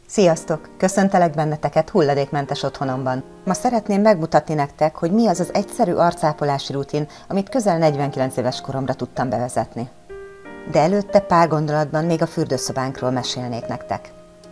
Sziasztok! Köszöntelek benneteket hulladékmentes otthonomban. Ma szeretném megmutatni nektek, hogy mi az az egyszerű arcápolási rutin, amit közel 49 éves koromra tudtam bevezetni. De előtte pár gondolatban még a fürdőszobánkról mesélnék nektek.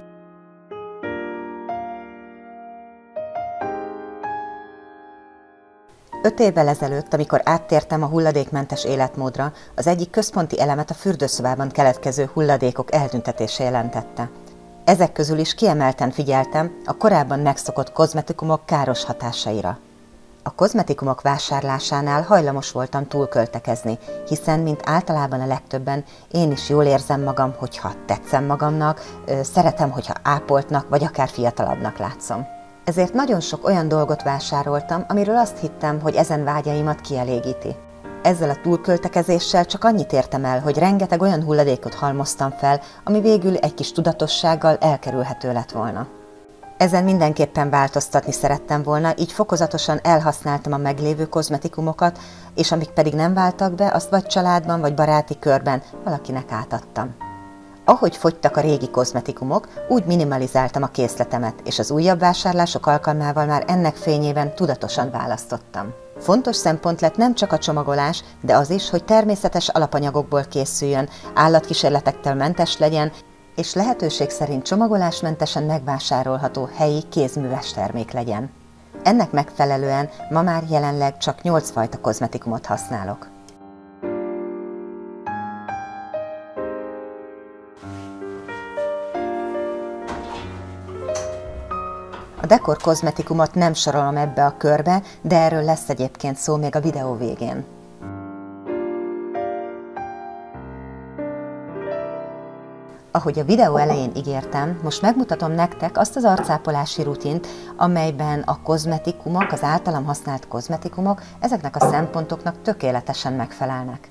Öt évvel ezelőtt, amikor áttértem a hulladékmentes életmódra, az egyik központi elemet a fürdőszobában keletkező hulladékok eltüntetése jelentette. Ezek közül is kiemelten figyeltem a korábban megszokott kozmetikumok káros hatásaira. A kozmetikumok vásárlásánál hajlamos voltam túlköltekezni, hiszen, mint általában a legtöbben, én is jól érzem magam, hogyha tetszem magamnak, szeretem, hogyha ápoltnak, vagy akár fiatalabbnak látszom. Ezért nagyon sok olyan dolgot vásároltam, amiről azt hittem, hogy ezen vágyaimat kielégíti. Ezzel a túlköltekezéssel csak annyit értem el, hogy rengeteg olyan hulladékot halmoztam fel, ami végül egy kis tudatossággal elkerülhető lett volna. Ezen mindenképpen változtatni szerettem volna, így fokozatosan elhasználtam a meglévő kozmetikumokat, és amik pedig nem váltak be, azt vagy családban, vagy baráti körben valakinek átadtam. Ahogy fogytak a régi kozmetikumok, úgy minimalizáltam a készletemet, és az újabb vásárlások alkalmával már ennek fényében tudatosan választottam. Fontos szempont lett nem csak a csomagolás, de az is, hogy természetes alapanyagokból készüljön, állatkísérletektől mentes legyen, és lehetőség szerint csomagolásmentesen megvásárolható helyi kézműves termék legyen. Ennek megfelelően ma már jelenleg csak 8 fajta kozmetikumot használok. A dekor kozmetikumot nem sorolom ebbe a körbe, de erről lesz egyébként szó még a videó végén. Ahogy a videó elején ígértem, most megmutatom nektek azt az arcápolási rutint, amelyben a kozmetikumok, az általam használt kozmetikumok ezeknek a szempontoknak tökéletesen megfelelnek.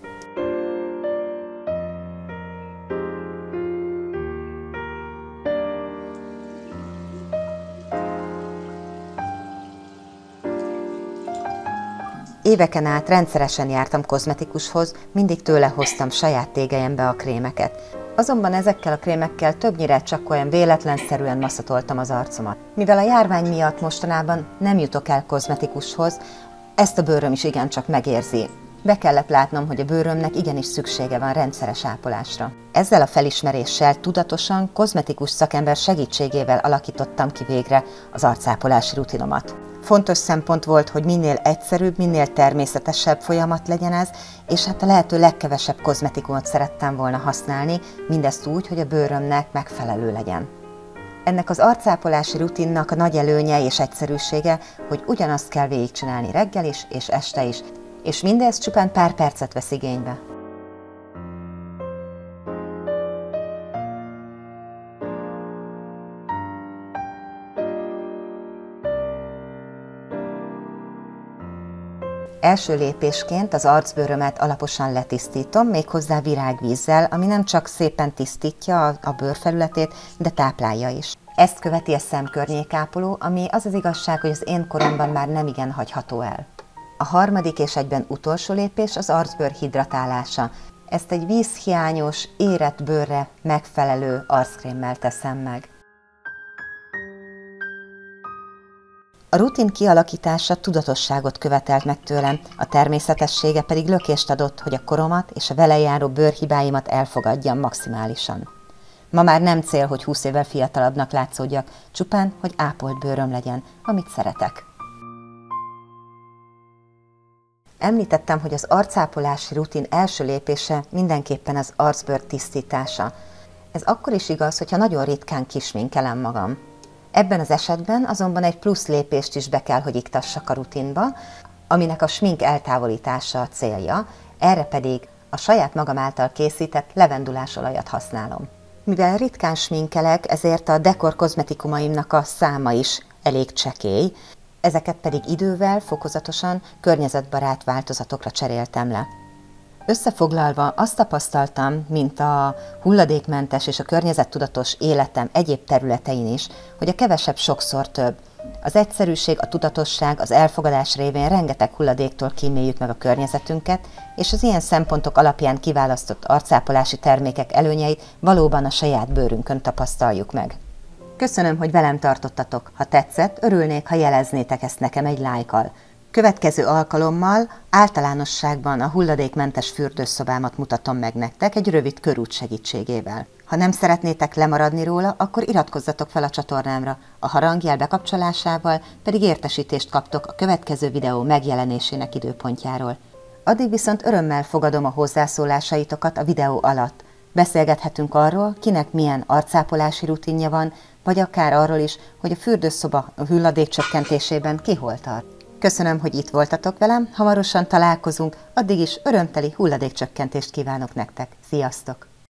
Éveken át rendszeresen jártam kozmetikushoz, mindig tőle hoztam saját tégelyembe a krémeket. Azonban ezekkel a krémekkel többnyire csak olyan véletlenszerűen maszatoltam az arcomat. Mivel a járvány miatt mostanában nem jutok el kozmetikushoz, ezt a bőröm is igencsak megérzi. Be kellett látnom, hogy a bőrömnek igenis szüksége van rendszeres ápolásra. Ezzel a felismeréssel tudatosan kozmetikus szakember segítségével alakítottam ki végre az arcápolási rutinomat. Fontos szempont volt, hogy minél egyszerűbb, minél természetesebb folyamat legyen ez, és hát a lehető legkevesebb kozmetikumot szerettem volna használni, mindezt úgy, hogy a bőrömnek megfelelő legyen. Ennek az arcápolási rutinnak a nagy előnye és egyszerűsége, hogy ugyanazt kell végigcsinálni reggel is és este is, és mindez csupán pár percet vesz igénybe. Első lépésként az arcbőrömet alaposan letisztítom, méghozzá virágvízzel, ami nem csak szépen tisztítja a bőrfelületét, de táplálja is. Ezt követi a szemkörnyékápoló, ami az az igazság, hogy az én koromban már nem igen hagyható el. A harmadik és egyben utolsó lépés az arcbőr hidratálása. Ezt egy vízhiányos, érett bőrre megfelelő arckrémmel teszem meg. A rutin kialakítása tudatosságot követelt meg tőlem, a természetessége pedig lökést adott, hogy a koromat és a vele járó bőrhibáimat elfogadjam maximálisan. Ma már nem cél, hogy 20 évvel fiatalabbnak látszódjak, csupán, hogy ápolt bőröm legyen, amit szeretek. Említettem, hogy az arcápolási rutin első lépése mindenképpen az arcbőr tisztítása. Ez akkor is igaz, hogyha nagyon ritkán kisminkelem magam. Ebben az esetben azonban egy plusz lépést is be kell, hogy iktassak a rutinba, aminek a smink eltávolítása a célja, erre pedig a saját magam által készített levendulásolajat használom. Mivel ritkán sminkelek, ezért a dekor kozmetikumaimnak a száma is elég csekély, ezeket pedig idővel, fokozatosan környezetbarát változatokra cseréltem le. Összefoglalva azt tapasztaltam, mint a hulladékmentes és a környezettudatos életem egyéb területein is, hogy a kevesebb sokszor több. Az egyszerűség, a tudatosság, az elfogadás révén rengeteg hulladéktól kíméljük meg a környezetünket, és az ilyen szempontok alapján kiválasztott arcápolási termékek előnyeit valóban a saját bőrünkön tapasztaljuk meg. Köszönöm, hogy velem tartottatok. Ha tetszett, örülnék, ha jeleznétek ezt nekem egy lájkkal. Következő alkalommal általánosságban a hulladékmentes fürdőszobámat mutatom meg nektek egy rövid körút segítségével. Ha nem szeretnétek lemaradni róla, akkor iratkozzatok fel a csatornámra, a harangjel bekapcsolásával pedig értesítést kaptok a következő videó megjelenésének időpontjáról. Addig viszont örömmel fogadom a hozzászólásaitokat a videó alatt. Beszélgethetünk arról, kinek milyen arcápolási rutinja van, vagy akár arról is, hogy a fürdőszoba a hulladék csökkentésében ki hol tart. Köszönöm, hogy itt voltatok velem, hamarosan találkozunk, addig is örömteli hulladékcsökkentést kívánok nektek. Sziasztok!